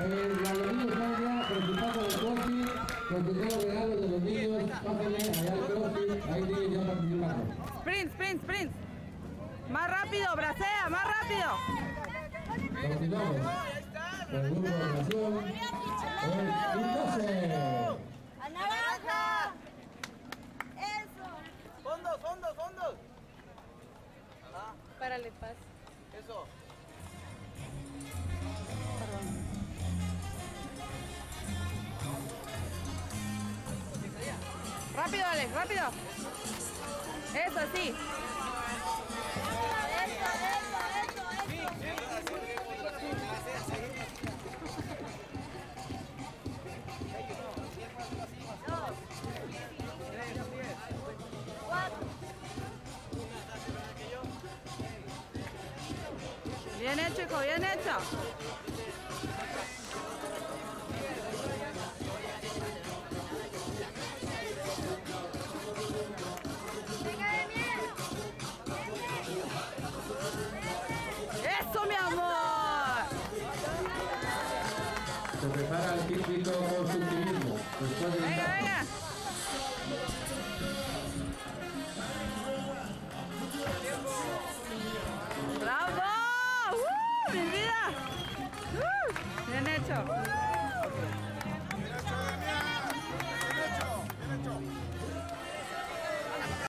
Los niños están ya participando del CrossFit, con los regalos de los niños, pásenle allá al CrossFit, ahí niños ya participando. Sprint. Más rápido, bracea, más rápido. Continuamos. El grupo de oración. El 12. ¡A naranja! ¡Eso! ¡Fondos! Párale, paz. Eso. Rápido, Alex, rápido. Eso, sí. Bien hecho, hijo, bien hecho. ¡Eso, mi amor! Se prepara el típico constructivismo. Venga. ¡Bravo! ¡Mi vida! Bien hecho.